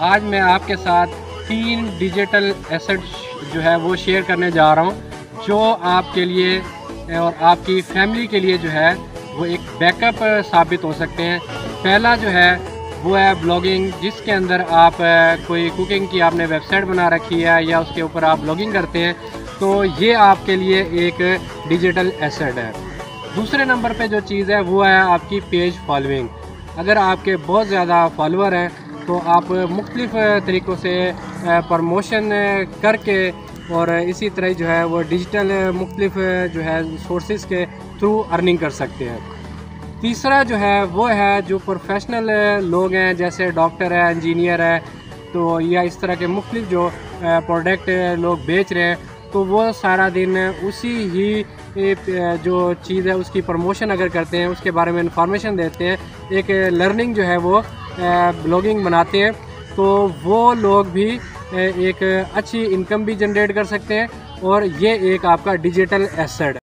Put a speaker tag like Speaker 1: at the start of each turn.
Speaker 1: آج میں آپ کے ساتھ 3 ڈیجیٹل ایسٹ جو ہے وہ شیئر کرنے جا رہا ہوں جو آپ کے لیے اور آپ کی فیملی کے لیے جو ہے وہ ایک بیک اپ ثابت ہو سکتے ہیں۔ پہلا جو ہے وہ ہے بلاگنگ، جس کے اندر آپ کوئی کوکنگ کی آپ نے ویب سائٹ بنا رکھی ہے یا اس کے اوپر آپ بلاگنگ کرتے ہیں تو یہ آپ کے لیے ایک ڈیجیٹل ایسٹ ہے۔ دوسرے نمبر پہ جو چیز ہے وہ ہے آپ کی پیج فالوئنگ۔ اگر آپ کے بہت زیادہ فالوور ہیں تو آپ مختلف طریقوں سے پروموشن کر کے اور اسی طرح جو ہے وہ ڈیجیٹل مختلف جو ہے سورسز کے تھرو ارننگ کر سکتے ہیں۔ تیسرا جو ہے وہ ہے جو پروفیشنل لوگ ہیں، جیسے ڈاکٹر ہے، انجینئر ہے، تو یا اس طرح کے مختلف جو پروڈکٹ لوگ بیچ رہے ہیں تو وہ سارا دن اسی ہی جو چیز ہے اس کی پروموشن اگر کرتے ہیں، اس کے بارے میں انفارمیشن دیتے ہیں، ایک لرننگ جو ہے وہ بلاگنگ بناتے ہیں، تو وہ لوگ بھی ایک اچھی انکم بھی جنریٹ کر سکتے ہیں اور یہ ایک آپ کا ڈیجیٹل ایسٹ